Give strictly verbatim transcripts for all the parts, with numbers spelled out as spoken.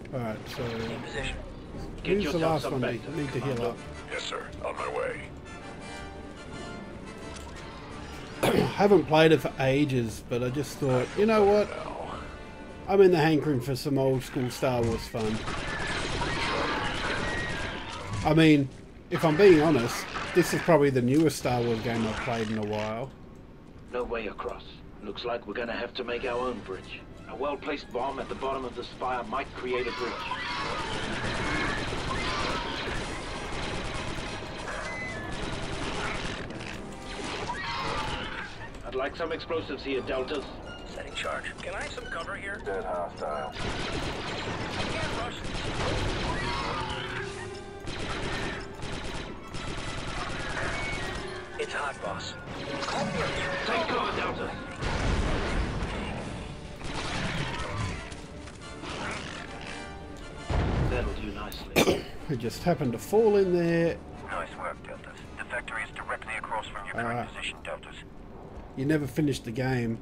Alright, so... In position. Who's the last one need, need to heal up? Yes, sir. On my way. I haven't played it for ages, but I just thought, you know what? I'm in the hankering for some old school Star Wars fun. I mean, if I'm being honest, this is probably the newest Star Wars game I've played in a while. No way across. Looks like we're gonna have to make our own bridge. A well-placed bomb at the bottom of the spire might create a bridge. I'd like some explosives here, Deltas. Setting charge. Can I have some cover here? Dead hostile. I can't rush. It's hot, boss. Take cover, Delta. That'll do nicely. I just happened to fall in there. Nice work, Deltas. The factory is directly across from your current Uh, position, Deltas. You never finished the game.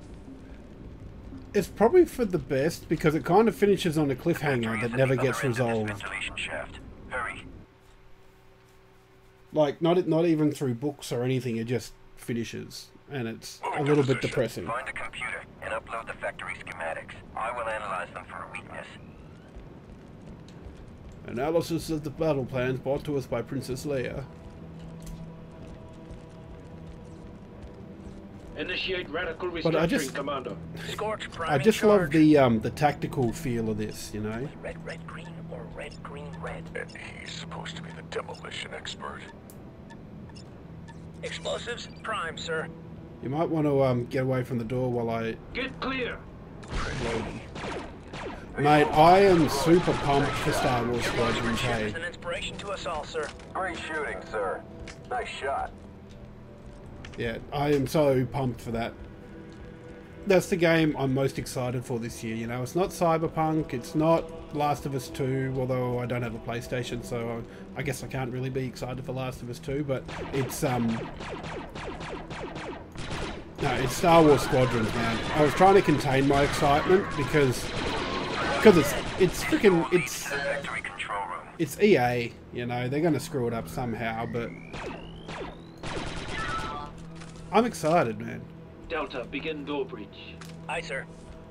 It's probably for the best because it kind of finishes on a cliffhanger that never gets resolved. Ventilation shaft. Hurry. Like, not not even through books or anything, it just finishes. And it's a little bit depressing. Find a computer and upload the factory schematics. I will analyze them for a weakness. Analysis of the battle plans brought to us by Princess Leia. Initiate radical But I restructuring, just- Commando. Scorch I priming just charge. love the um the tactical feel of this, you know. Red, red, green, or red, green, red. And he's supposed to be the demolition expert. Explosives, prime, sir. You might want to um get away from the door while I Get clear. Mate, I am super pumped for Star Wars Squadron K. An inspiration to us all, sir. Great shooting, sir. Nice shot. Yeah, I am so pumped for that. That's the game I'm most excited for this year, you know. It's not Cyberpunk, it's not Last of Us two, although I don't have a PlayStation, so I guess I can't really be excited for Last of Us two, but it's, um... no, it's Star Wars Squadrons, man. I was trying to contain my excitement because... Because it's, it's freaking, it's... Factory control room. It's E A, you know, they're gonna screw it up somehow, but... I'm excited, man. Delta, begin door breach. Aye, sir.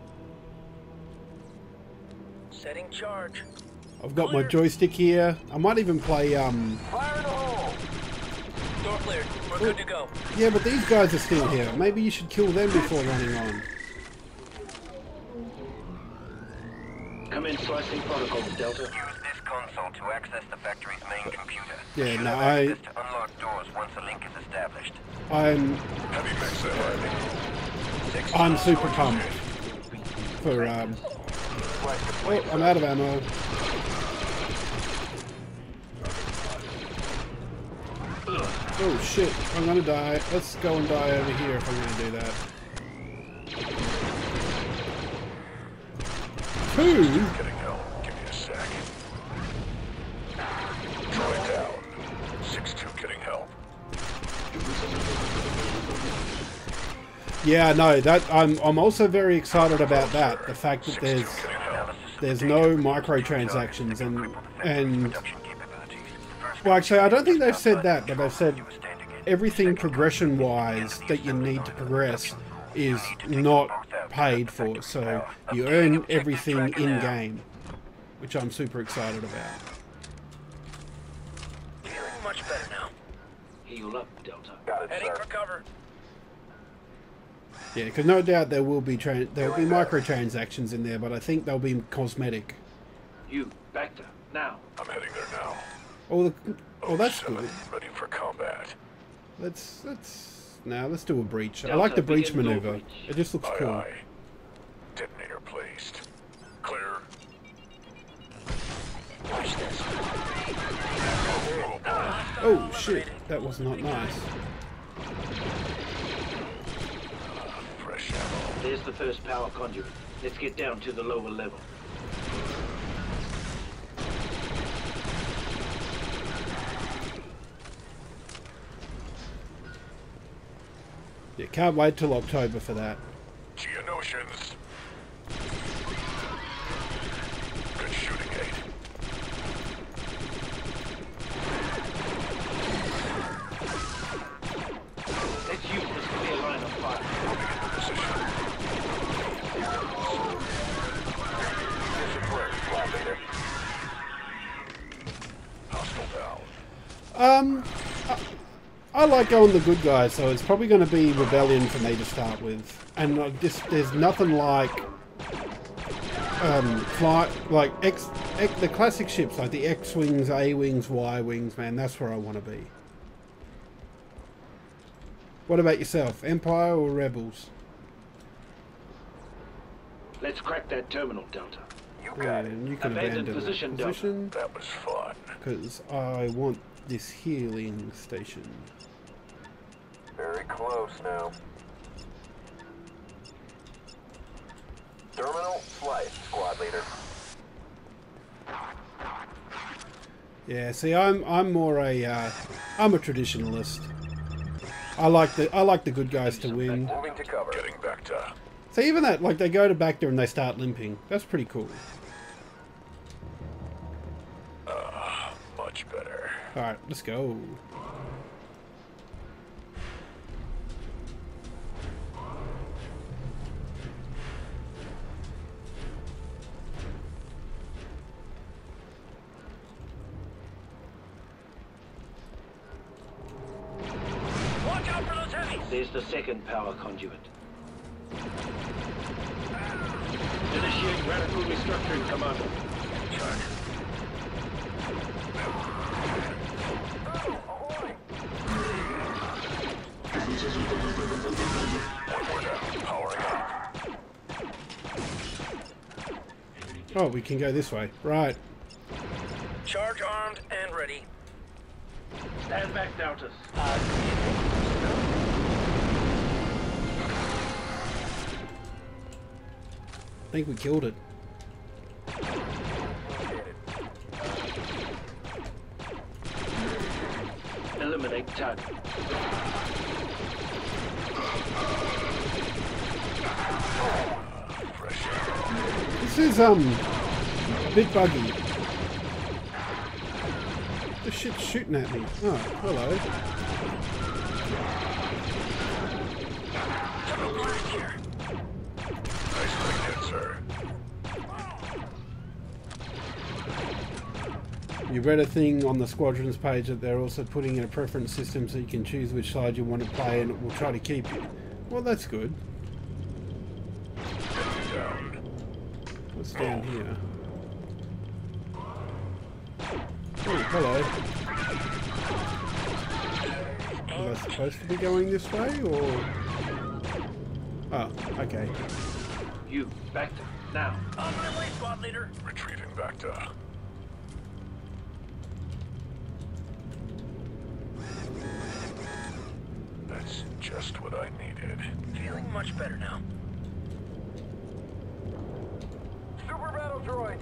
Setting charge. I've got my joystick here. I might even play, um... Fire in the hole! Door cleared. We're good to go. Yeah, but these guys are still here. Maybe you should kill them before running on. Come in, slicing protocols, Delta. Use this console to access the factory's main computer. Yeah, You no, have I- access to unlock doors once a link is established. I'm... Heavy mix arriving. I'm super pumped for, um... Oh, I'm out of ammo. Oh, shit. I'm gonna die. Let's go and die over here if I'm gonna do that. Two? Getting help. Give me a sec. Troy down. six two getting help. Yeah, no, that I'm I'm also very excited about that. The fact that there's there's no microtransactions and and well, actually, I don't think they've said that, but they've said everything progression-wise that you need to progress is not paid for, so you earn everything in-game, which I'm super excited about. Feeling much better now. Heal up, Delta. Got it, Heading sir. for cover. Yeah, because no doubt there will be tra there will be microtransactions in there, but I think they'll be cosmetic. You, back there. Now. I'm heading there now. Oh, the, oh, that's seven, good. Ready for combat. Let's let's now let's do a breach. I Delta, like the breach begin door maneuver. breach. It just looks Aye, cool. aye. Detonator placed. Clear. Watch this. Oh shit, that was not nice. Fresh ammo. There's the first power conduit. Let's get down to the lower level. Yeah, can't wait till October for that. Geonosians. Good shooting. Um, I, I like going the good guy, so it's probably going to be Rebellion for me to start with. And like this, there's nothing like um, fly like X, X the classic ships like the X-wings, A-wings, Y-wings. Man, that's where I want to be. What about yourself, Empire or Rebels? Let's crack that terminal, Delta. You Yeah, got it. and you can Abandoned abandon position, that position That was fun. because I want this healing station. Very close now. Terminal slice, squad leader. Yeah, see, I'm I'm more a uh, I'm a traditionalist. I like the I like the good guys to win. Moving to cover. Getting back to. So even that, like they go to back there and they start limping. That's pretty cool. Uh, much better. All right, let's go. Watch out for those heavies! There's the second power conduit. Initiate radical restructuring, Commando. Charge. Powering up. Oh, we can go this way. Right. Charge armed and ready. Stand back, Deltas. I think we killed it. Eliminate target. This is um a bit buggy. The shit's shooting at me. Oh, hello. Nicely did, sir. You read a thing on the squadrons page that they're also putting in a preference system so you can choose which side you want to play and it will try to keep you. Well, that's good. Down. What's down here? Oh, hello. Was I supposed to be going this way, or...? Oh, okay. You, back to now. On my way, squad leader. Retreating back to. That's just what I needed. Feeling much better now. Super battle droids.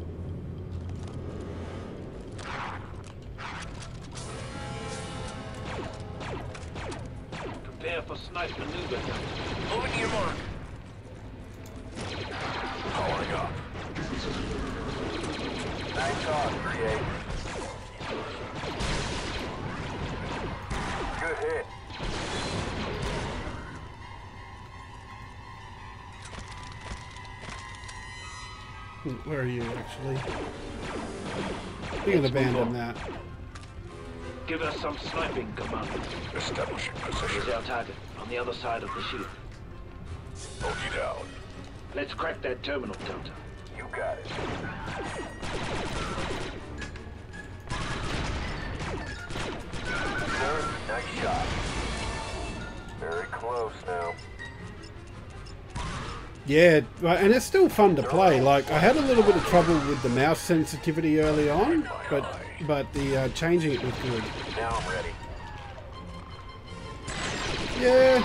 Prepare for snipe maneuver. Moving to your mark. Powering up. Nice talk, three eight. Good hit. Where are you, actually? We can abandon that. Give us some sniping, Commander. Establishing Here's position. our target, on the other side of the shield. Bogey down. Let's crack that terminal, Delta. You got it. Sir, nice shot. Very close now. Yeah, right, and it's still fun to play. Like, I had a little bit of trouble with the mouse sensitivity early on, but but the uh, changing it was good. Now I'm ready. Yeah.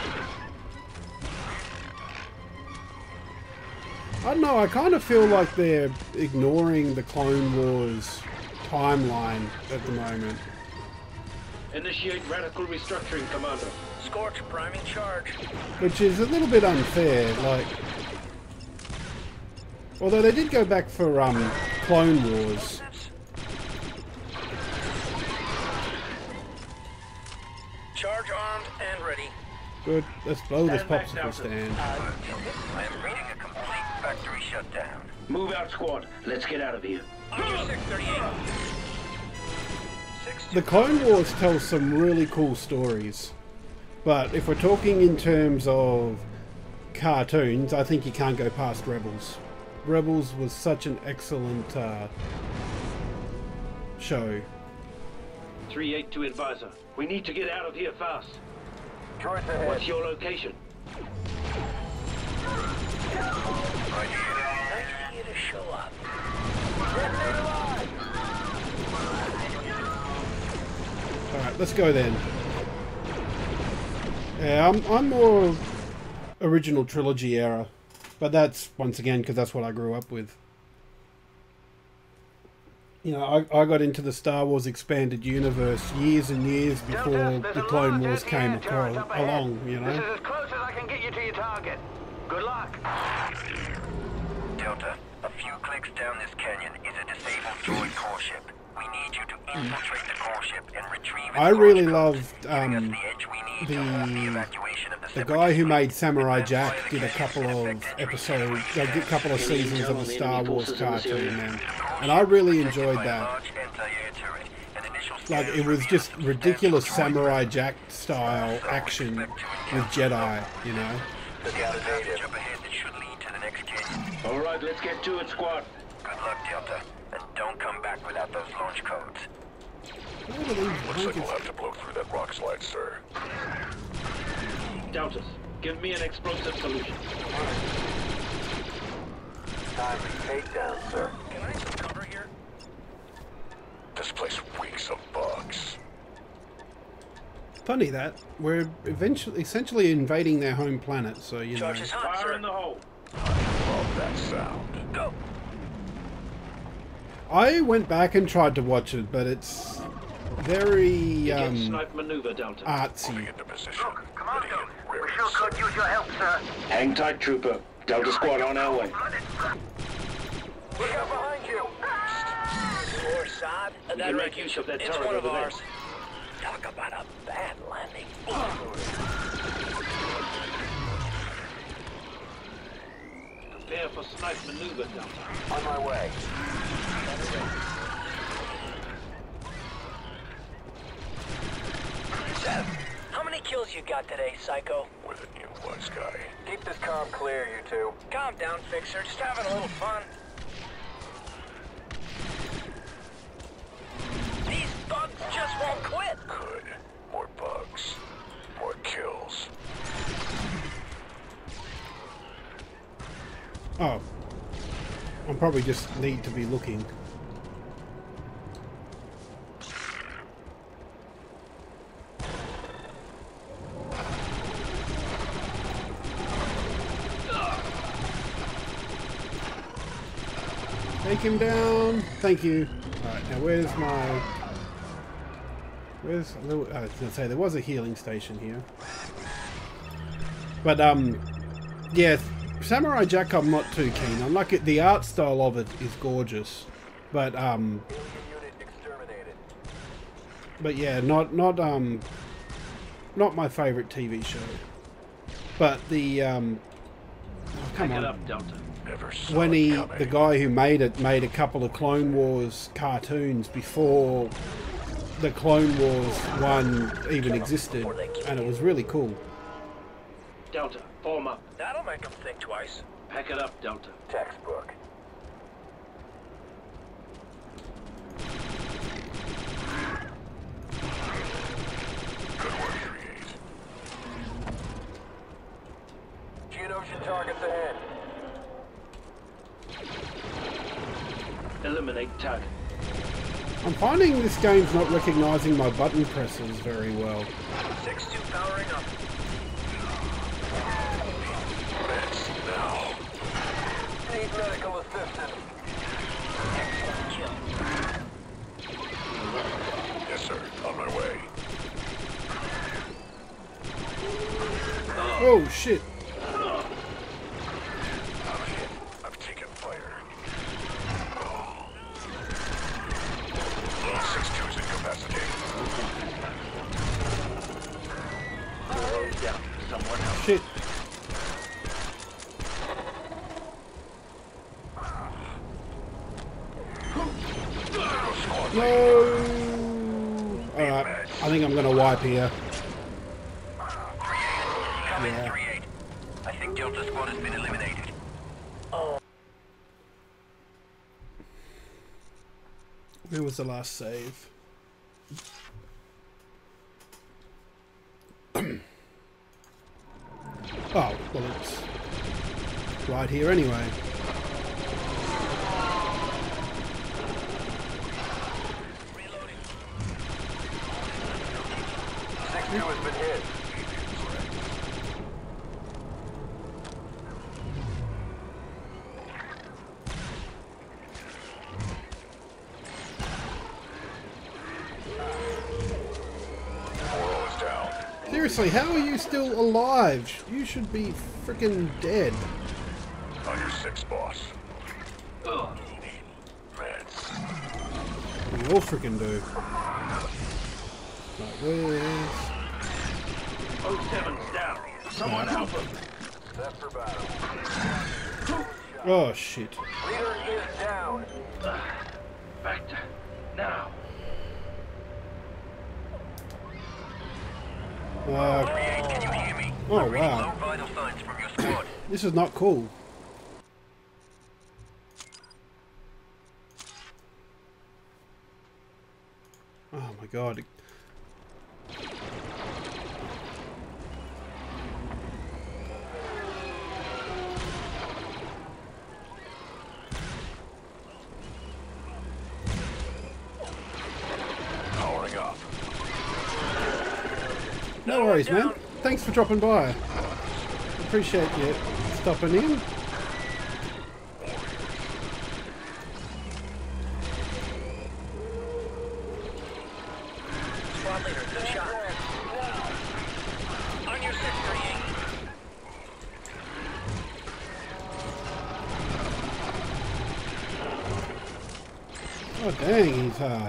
I don't know, I kind of feel like they're ignoring the Clone Wars timeline at the moment. Initiate radical restructuring, Commander. Scorch priming charge. Which is a little bit unfair, like... Although they did go back for um, Clone Wars. Charge armed and ready. Good, let's blow this Stand back, popsicle Delta. stand. I am reading a complete factory shutdown. Move out, squad. Let's get out of here. On your six thirty-eight. six the Clone Wars tells some really cool stories, but if we're talking in terms of cartoons, I think you can't go past Rebels. Rebels was such an excellent uh, show. three eight two advisor. We need to get out of here fast. Droids ahead. What's your location? I need you to show up. Alright, let's go then. Yeah, I'm, I'm more original trilogy era, but that's, once again, because that's what I grew up with. You know, I, I got into the Star Wars expanded universe years and years before the Clone Wars came across, along, you know. This is as close as I can get you to your target. Good luck. Delta, a few clicks down this canyon is a disabled droid core ship. We need you to infiltrate the core ship and retrieve its I really launch loved codes, giving us um, the edge we need the to halt the evacuation of the the Separatist guy who fleet. made Samurai Defense Jack fire did a connection couple in of effect and episodes, reach a couple of seasons of the Star Wars Enemy forces in this cartoon, area. man, and I really Protected enjoyed by a that. large anti-air turret. An initial Like, scan it was reveals just substantial ridiculous droid Samurai Jack style action with Jedi, you know. Took out a passage native. up ahead that should lead to the next canyon. All right, let's get to it, squad. Good luck, Delta, and don't come back without those launch codes. What are these Looks like we'll blankets? have to blow through that rock slide, sir. Deltas, give me an explosive solution. Time for takedown, sir. Can I have some cover here? This place reeks of bugs. Funny that we're eventually, essentially invading their home planet, so you know. Charge is hot, Fire sir. in the hole. Love that sound. Go. I went back and tried to watch it, but it's very Begin um, snipe maneuver, Delta. artsy. Moving into position. Commando, Ready and we raring sure to could serve. use your help, sir. Hang tight, trooper. Delta squad on our way. Look out behind you. Or Saad. We can make use of that It's turret one of over there. ours. Talk about a bad landing. Prepare for snipe maneuver, Delta. On my way. How many kills you got today, Psycho? With a new wise guy. Keep this comm clear, you two. Calm down, Fixer. Just having a little fun. These bugs just won't quit. Good. More bugs. More kills. Oh, I probably just need to be looking. Take him down. Thank you. Alright, now where's my... Where's... I was going to say, there was a healing station here. But, um... yeah, Samurai Jack I'm not too keen on. Like, it, the art style of it is gorgeous. But, um... Alien unit exterminated. But yeah, not, not, um... not my favourite T V show. But the, um... oh, come Pack on. it up, Delta. Never saw When it he, coming. the guy who made it, made a couple of Clone Wars cartoons before the Clone Wars one even existed, and it was really cool. Delta, form up. That'll make them think twice. Pack it up, Delta. Textbook. Good work, three eight. Geonosian targets ahead. Eliminate target. I'm finding this game's not recognising my button presses very well. six two powering up. Meds now. Need medical assistance. Yes, sir. On my way. Oh shit! I'm hit. I've taken fire. six two's incapacitated. Slow down. Someone else. Shit! No! I think I'm going to wipe here. Come in, Yeah. three eight. I think Delta Squad has been eliminated. Where was the last save? Oh, well, it's right here anyway. six two has been hit. Morale is down. Seriously, how are you still alive? You should be freaking dead. On your six, boss. Ugh. Meds. We all freaking do. Right, where's... oh seven's down. Someone help him. Set for battle. Oh, shit. Leader is down. Back to now. Uh, three eight, can you hear me? oh, I'm reading wow. low vital signs from your squad. This is not cool. Oh my god. Powering up. No worries, man. Thanks for dropping by. Appreciate you stopping in. Squad leader, good shot. On your six, three eight. Oh dang, he's hard.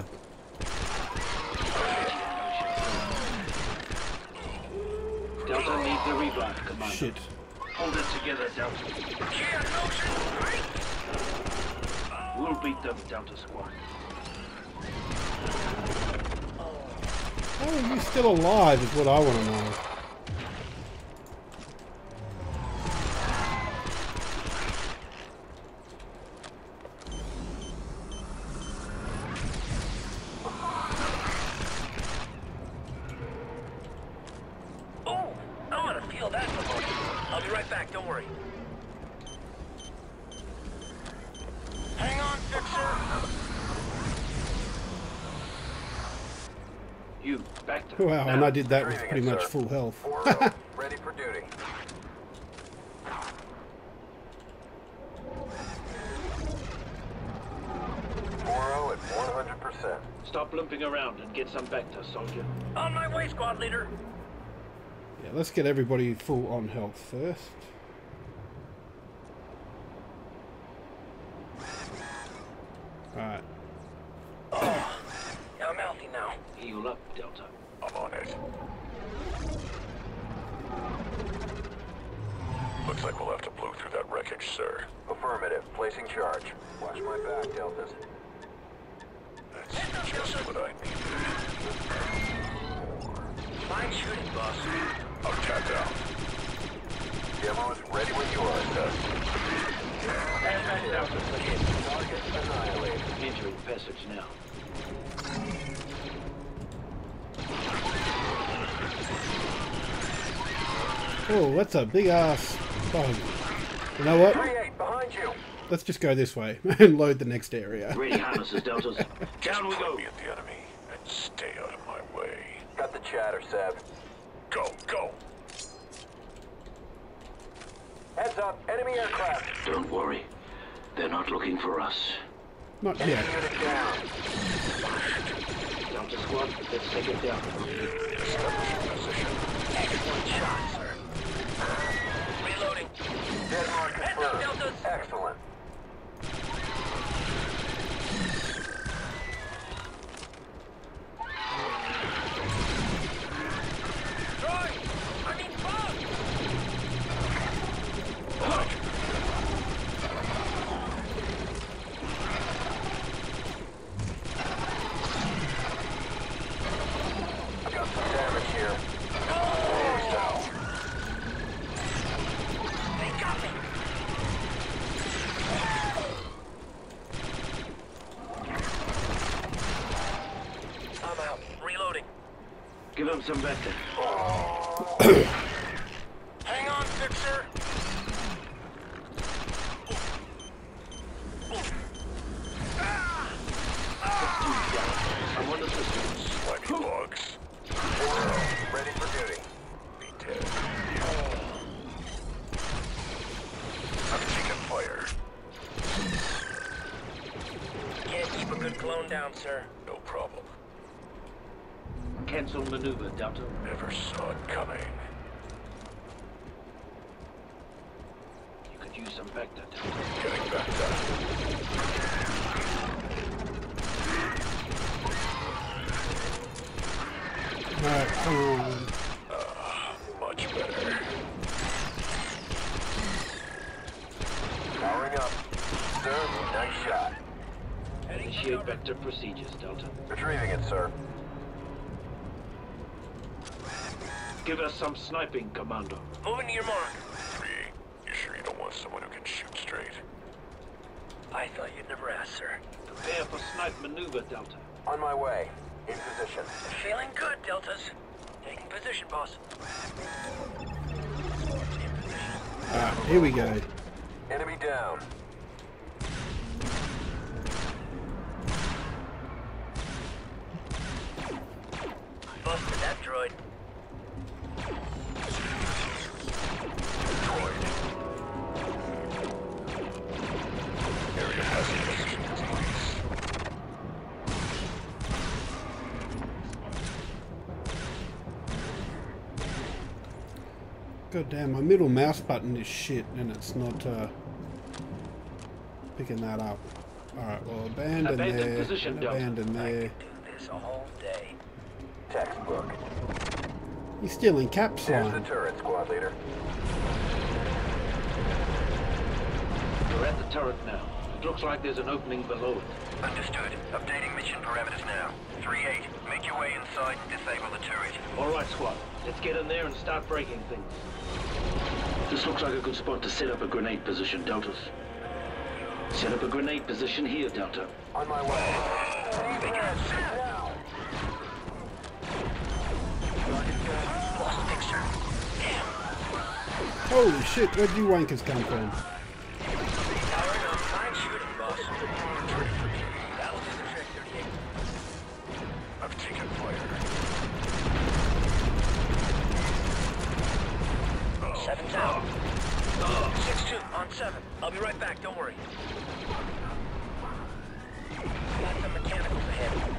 Delta needs a revive, Commander. Shit. Hold it together, Delta. We'll beat them, Delta Squad. How are you still alive is what I want to know. Oh, I'm gonna feel that promotion. I'll be right back, don't worry. Hang on, Fixer. You, back to Wow, and I did that with pretty much sir. full health. four oh, ready for duty. four oh at one hundred percent. Stop limping around and get some Vector, soldier. On my way, squad leader. Yeah, let's get everybody full on health first. Alright. Yeah, I'm healthy now. Heal up, Delta. I'm on it. Looks like we'll have to blow through that wreckage, sir. Affirmative. Placing charge. Watch my back, Deltas. That's just what I need. Fine shooting, boss. I'm tapped out. Demo is ready when you are, sir. Target annihilated. Entering passage now. Oh, that's a big ass bug. You know what? three eight, behind you. Let's just go this way and load the next area. Ready harnesses, Deltas. Down we go. Be at the enemy and stay out of my way. Got the chatter, Seb. Go, go. Heads up, enemy aircraft. Don't worry. They're not looking for us. Not Enemy yet. unit down. Delta Squad, let's take it down. Establishing position. Excellent shot, sir. Reloading. Dead mark Heads up, confirmed. Deltas. Excellent. Troy! I mean, Bob! Give him some vector. Hang on, Fixer. I want to system. Slimy bugs. Ready for duty. Be dead. I'm taking fire. Can't keep a good clone down, sir. No problem. Cancel maneuver, Delta. Never saw it coming. You could use some vector, Delta. Getting back down. Alright, come on. Much better. Powering up. Sir, nice shot. Initiate vector procedures, Delta. Retrieving it, sir. Give us some sniping, Commando. Moving to your mark. Three. You sure you don't want someone who can shoot straight? I thought you'd never ask, sir. Prepare for snipe maneuver, Delta. On my way. In position. Feeling good, Deltas. Taking position, boss. Alright, here we go. Enemy down. Busted that droid. Area hazardous. God damn, my middle mouse button is shit and it's not uh, picking that up. Alright, well, abandon, Abandon there, position, and Delta. abandon I there. could do this all day. Textbook. He's stealing caps There's the line. turret, squad leader. We're at the turret now. It looks like there's an opening below it. Understood. Updating mission parameters now. three eight, make your way inside and disable the turret. All right, squad. Let's get in there and start breaking things. This looks like a good spot to set up a grenade position, Deltas. Set up a grenade position here, Delta. On my way. Now. Lost picture. Holy shit, where'd you wankers come from? Powering on fine shooting, boss. That'll do the trick, thirty-eight. I'm taking fire. Seven's out. Six two on seven. I'll be right back, don't worry. Got some mechanicals ahead.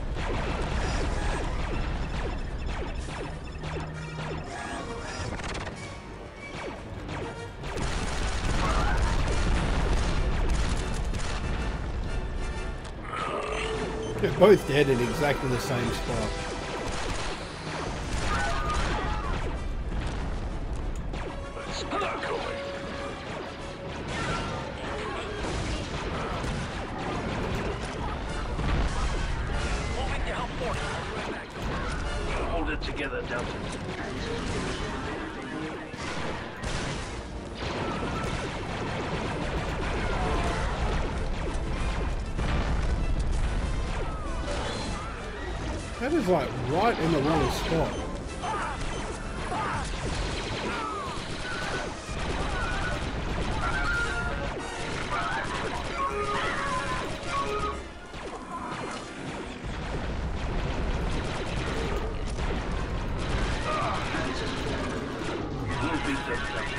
They're both dead in exactly the same spot. Let's get going. Moving to help force. I'll be right back, don't worry. Hold it together, Delta. That is like right in the wrong spot. We'll beat them, Delta.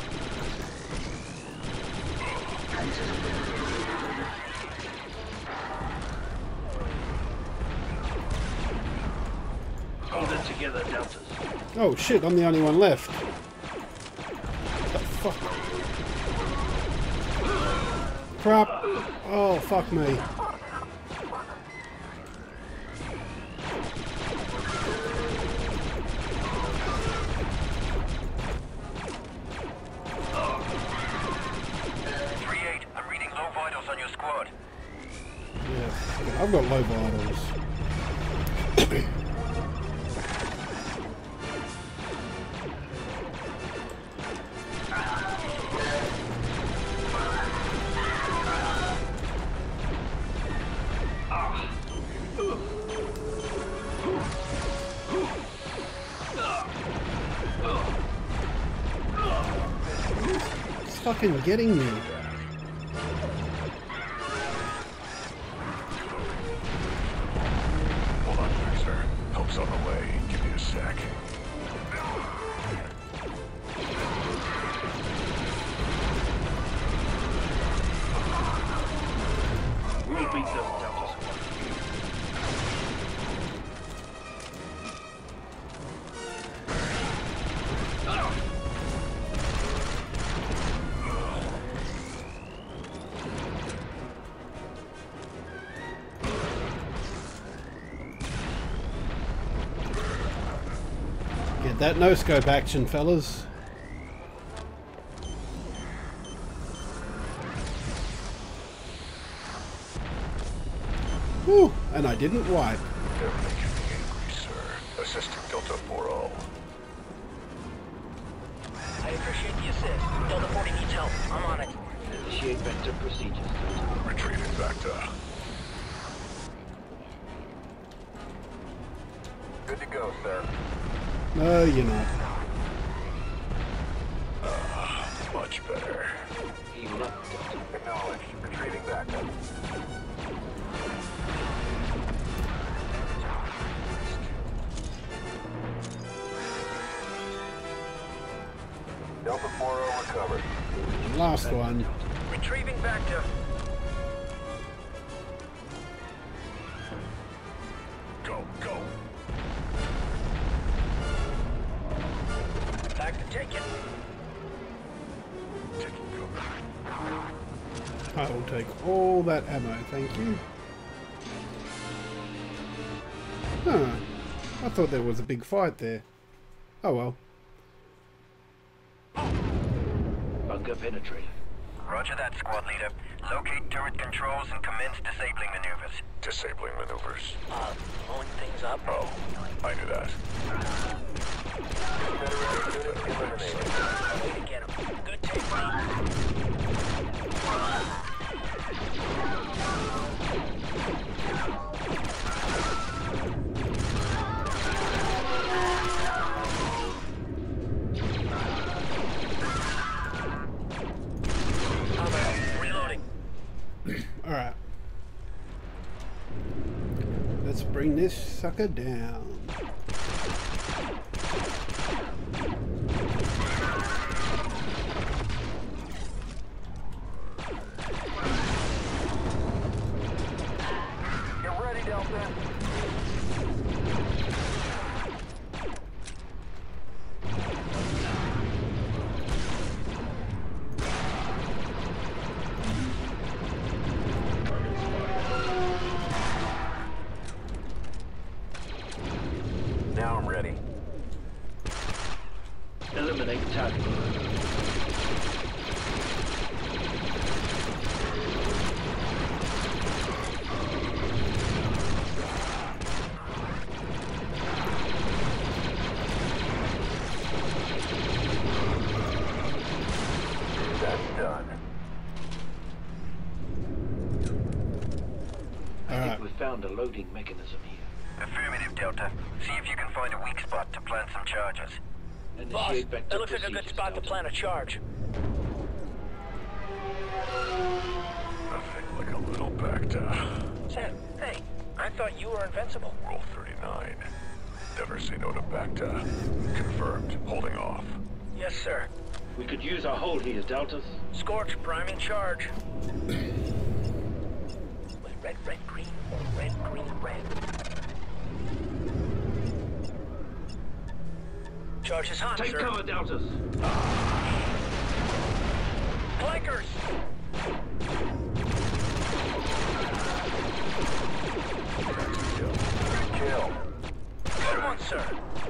Hold it together, Deltas. Oh shit, I'm the only one left. What the fuck? Crap. Oh, fuck me. three eight, I'm reading low vitals on your squad. Yeah, I've got low vitals. fucking getting me. Hold on, Fixer. Help's on the way. Give me a sec. We'll beat them, Delta. Get that no-scope action, fellas. Whew, and I didn't wipe. They're making me angry, sir. Assistant Delta four oh. I appreciate the assist. Delta forty needs help. I'm on it. Initiate vector procedures. Retrieving Vector. Good to go, sir. No, you're not. Uh, much better. Heal up, Delta. Acknowledged. Retrieving backup. Delta four oh recovered. Last one. Retrieving Vector. Go, go. Back to taken. Taking cover. I will take all that ammo, thank you. Huh. I thought there was a big fight there. Oh well. Bunker penetrated. Roger that, squad leader. Locate turret controls and commence disabling maneuvers. Disabling maneuvers. Uh, blowing things up. Oh, I knew that. Way to get him. Good take, Lee. Reloading. Alright. Let's bring this sucker down. Get ready, Delta. Now I'm ready. Eliminate target. That's done. I Alright. think we found a loading mechanism here. Affirmative, Delta. See if you can find a weak spot to plant some charges. Boss, Initiate vector that looks like a good procedures, spot to Delta. plant a charge. Nothing like a little Bacta. Sam, hey, I thought you were invincible. Roll thirty-nine. Never say no to Bacta. Confirmed. Holding off. Yes, sir. We could use our hold here, Deltas. Scorch, priming charge. With red, red, green, or red, green, red. Charge is hot, Take sir. cover, Deltas. Clankers! Good kill. Good one, sir.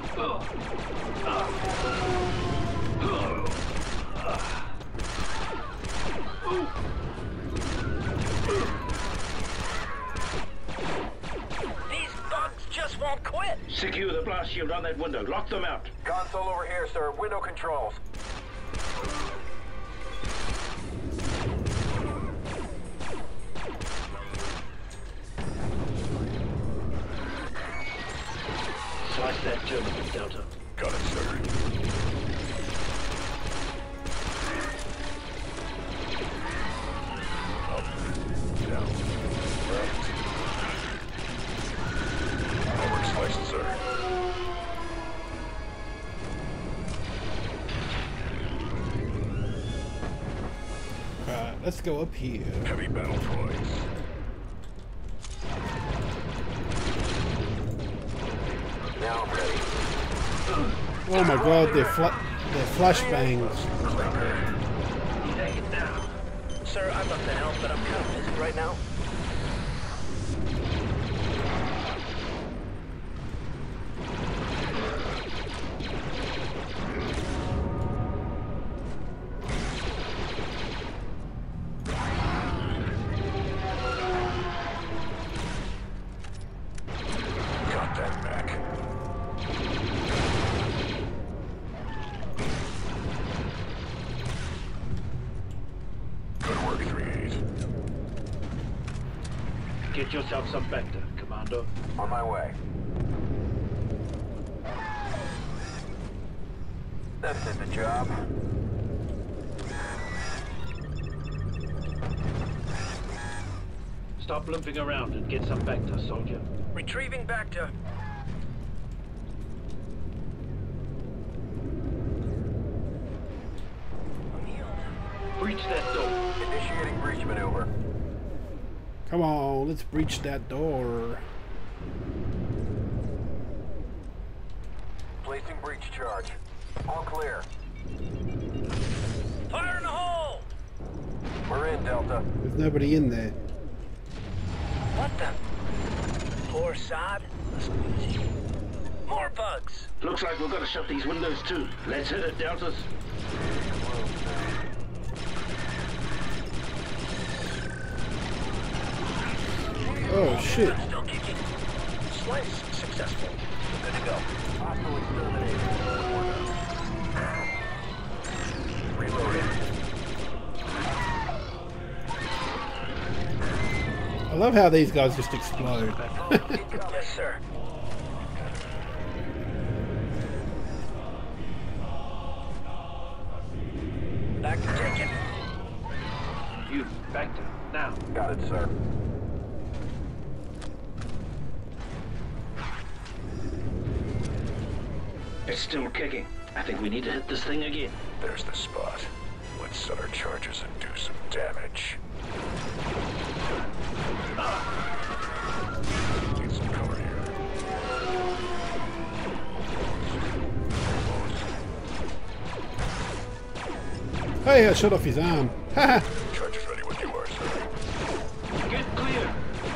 These bugs just won't quit. Secure the blast shield on that window. Lock them out. Console over here, sir. Window controls. Slice that terminal, Delta. Got it, sir. Let's go up here. Heavy battle droids. Now I'm ready. Oh my god, they're, fla they're flashbangs. Take it down. Sir, I'd love to help, but I'm kind of busy right now. Got that back. Good work, three eight. Get yourself some Vector, Commando. On my way. That did the job. Stop limping around and get some Vector, soldier. Retrieving back to... I'm healed. Breach that door. Initiating breach maneuver. Come on, let's breach that door. Placing breach charge. All clear. Fire in the hole! We're in, Delta. There's nobody in there. What the? Poor sod. Must be easy. More bugs. Looks like we're gonna shut these windows too. Let's hit it, Deltas. Oh shit. Still kicking. Slice successful. Good to go. Hostile exterminated. Reloading. I love how these guys just explode. Yes, sir. Back to taking. You, Vector, now. Got it, sir. It's still kicking. I think we need to hit this thing again. There's the spot. Let's set our charges and do some damage. Need some cover here. Hey, I shot off his arm. Haha. Charges ready when you are, sir. Get clear.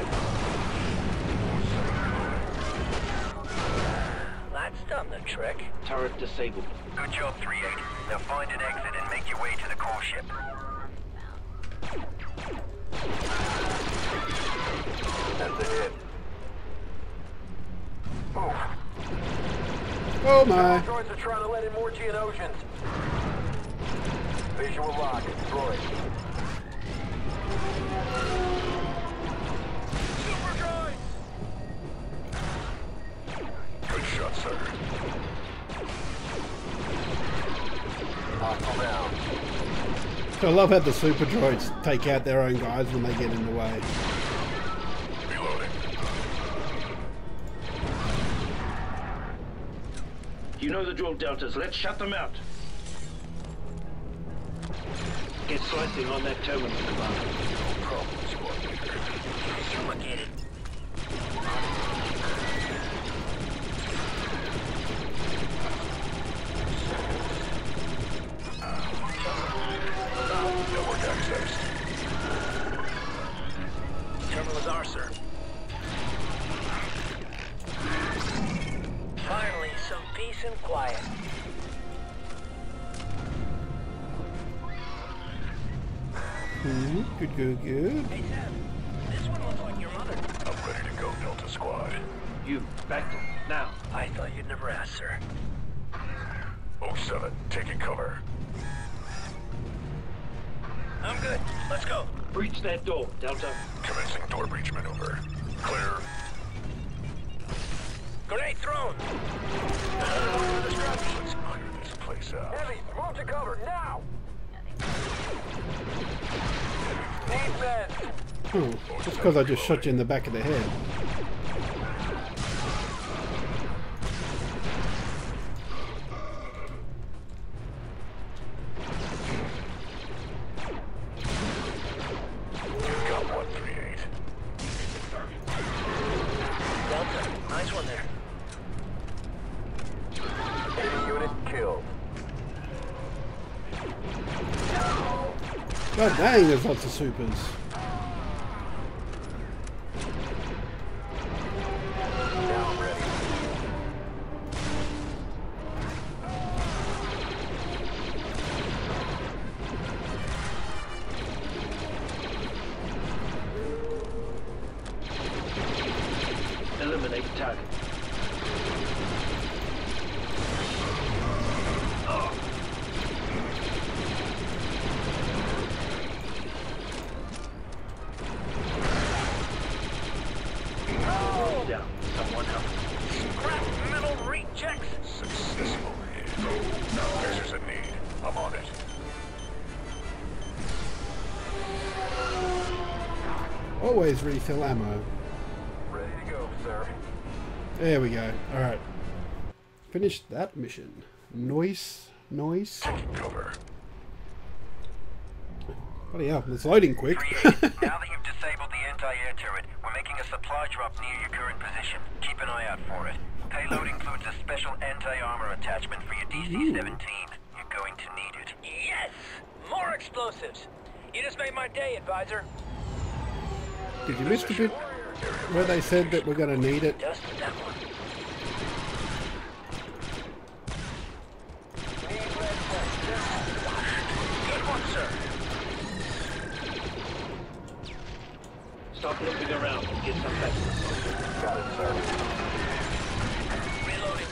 That's done the trick. Turret disabled. Good job, three eight. Now find an exit and make your way to the core ship. That's a hit. Move. Oh my. Droids are trying to let in more Geonosians. Visual lock. Destroyed. Super droids! Good shot, sir. Hostile down. I love how the super droids take out their own guys when they get in the way. Reloading. You know the drill, Deltas. Let's shut them out. Get slicing on that terminal, Commander. No problem, squad leader. Someone get it. Network access. Terminal is ours, sir. Finally, some peace and quiet. Hmm, good, good, good. Hey, Sam. This one looks like your mother. I'm ready to go, Delta Squad. You, Vector, now. I thought you'd never ask, sir. oh seven, taking cover. I'm good. Let's go. Breach that door, Delta. Commencing door breach maneuver. Clear. Grenade thrown. Let's clear this place out. Heavy, move to cover now. Need men. Oh, just because I just shot you in the back of the head. one there. Enemy unit killed. God dang, there's lots of supers. Now ready. Eliminate target. Down. Someone help. Scrap metal rejects. Successful. This is a need. I'm on it. Always refill ammo. Ready to go, sir. There we go. Alright. Finished that mission. Noise. Noise. Cover. Bloody hell, it's loading quick. Now that you've disabled the anti-air turret, we're making a supply drop near your current position. Keep an eye out for it. Payload includes a special anti-armor attachment for your D C seventeen. You're going to need it. Yes! More explosives. You just made my day, advisor. Did you miss the bit where they said that we're going to need it? Just that one. Good one, sir. Stop looking around and get some back. Got it, sir. Reloading.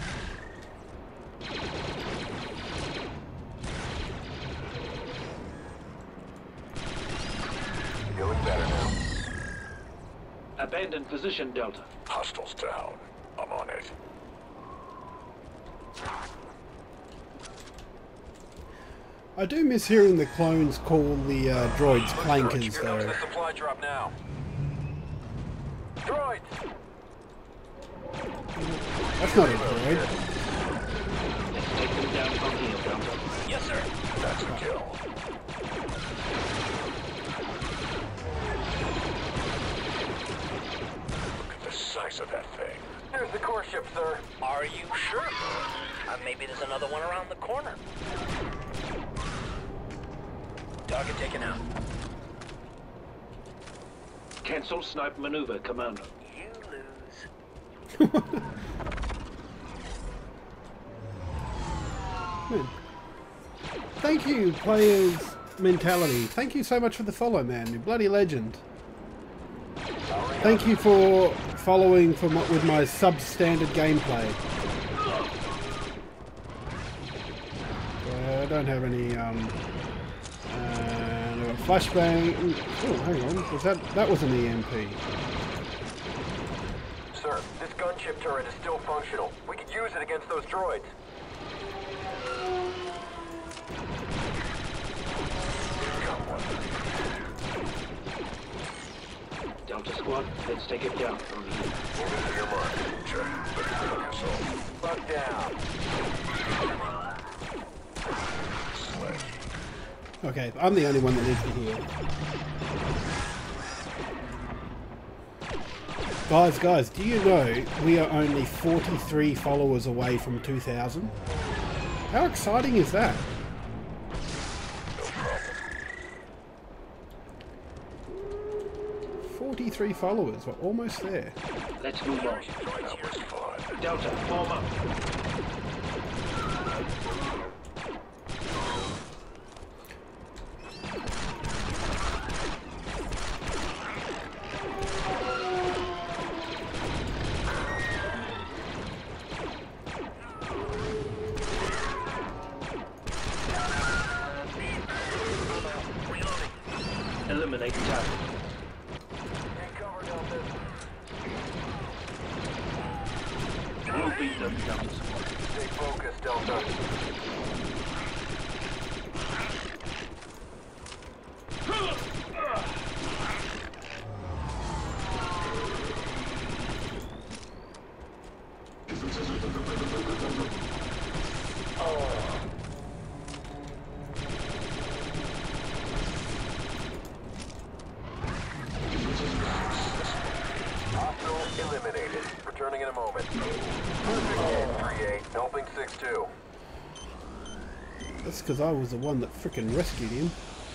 Feeling better now. Abandon position, Delta. Hostiles down. I'm on it. I do miss hearing the clones call the uh, droids clankers, Here comes though. the supply drop now. Droids! That's not a droid. Let's take them down from here, Delta. Yes, sir. That's a kill. Look at the size of that thing. Here's the core ship, sir. Are you sure? Uh, maybe there's another one around the corner. Target taken out. Cancel snipe maneuver, Commando. You lose. Man. Thank you, players mentality. Thank you so much for the follow, man. You bloody legend. Thank you for following for my, with my substandard gameplay. Uh, I don't have any um uh, no flashbang. Oh, hang on. Was that that was an E M P? Sir, this gunship turret is still functional. We could use it against those droids. Delta squad, let's take it down from here. Moving to your mark. Check. Let's go, assault. Buck down. Sledge. Okay, I'm the only one that needs to hear. Guys, guys, do you know we are only forty-three followers away from two thousand? How exciting is that? forty-three followers, we're almost there. Let's move on. That was fun. Delta, form up. Eliminate target. Take cover, Delta. We'll beat them, Delta squad. Stay focused, Delta. Hostile eliminated. Returning in a moment. Perfect three eight, helping six two. That's because I was the one that frickin' rescued him.